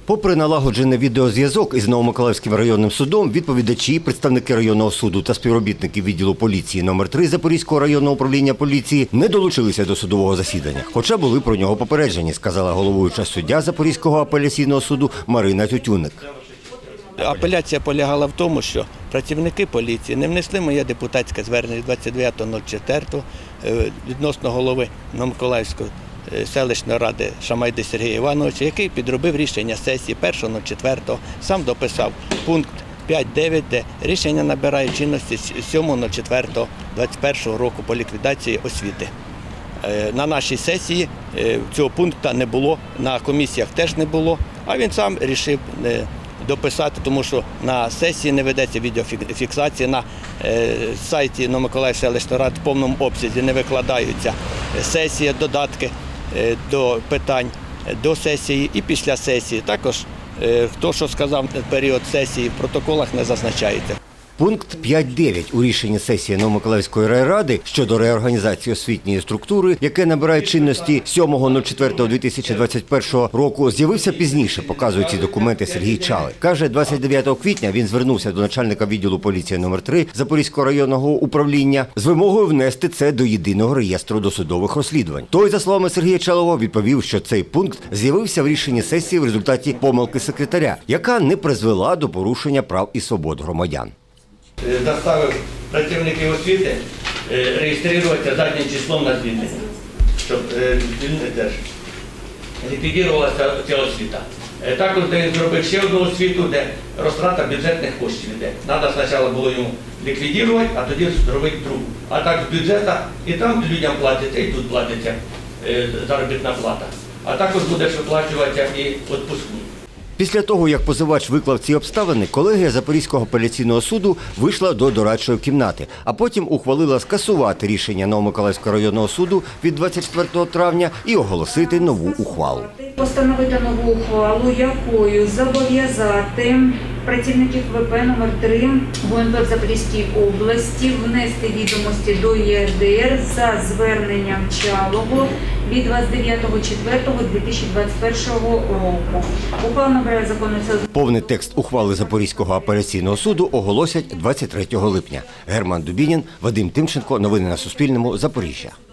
Попри налагоджений відеозв'язок із Новомиколаївським районним судом, відповідачі, представники районного суду та співробітники відділу поліції номер 3 Запорізького районного управління поліції не долучилися до судового засідання, хоча були про нього попереджені, сказала головуюча суддя Запорізького апеляційного суду Марина Тютюник. Апеляція полягала в тому, що працівники поліції не внесли моє депутатське звернення 29.04 відносно голови Новомиколаївської селищної ради Шамайди Сергія Івановича, який підробив рішення сесії 1.04, сам дописав пункт 5.9, де рішення набирає чинності 7.04.21 року по ліквідації освіти. На нашій сесії цього пункту не було, на комісіях теж не було, а він сам вирішив дописати, тому що на сесії не ведеться відеофіксація, на сайті Новомиколаївської селищної ради в повному обсязі не викладаються сесії, додатки до питань до сесії і після сесії. Також, хто що сказав в період сесії, в протоколах не зазначається. Пункт 5.9 у рішенні сесії Новомиколаївської райради щодо реорганізації освітньої структури, яке набирає чинності 7.04.2021 року, з'явився пізніше, показують ці документи Сергій Чалий. Каже, 29 квітня він звернувся до начальника відділу поліції номер 3 Запорізького районного управління з вимогою внести це до єдиного реєстру досудових розслідувань. Той, за словами Сергія Чалого, відповів, що цей пункт з'явився в рішенні сесії в результаті помилки секретаря, яка не призвела до порушення прав і свобод громадян. Заставив працівників освіти реєструватися заднім числом на звільнення, щоб ліквідувалася ця освіта. Також він зробив ще одну освіту, де розтрата бюджетних коштів йде. Треба спочатку було йому ліквідувати, а тоді зробити другу. А так з бюджету і там людям платиться, і тут платиться заробітна плата. А також буде виплачуватися і відпускні. Після того, як позивач виклав ці обставини, колегія Запорізького апеляційного суду вийшла до дорадчої кімнати, а потім ухвалила скасувати рішення Новомиколаївського районного суду від 24 травня і оголосити нову ухвалу. Постановити нову ухвалу, якою зобов'язати працівників ВП номер 3 ГУНП в Запорізькій області внести відомості до ЄРДР за зверненням Чалого від 29.04.2021 року. Ухвала набирає законної сили. Повний текст ухвали Запорізького апеляційного суду оголосять 23 липня. Герман Дубінін, Вадим Тимченко. Новини на Суспільному. Запоріжжя.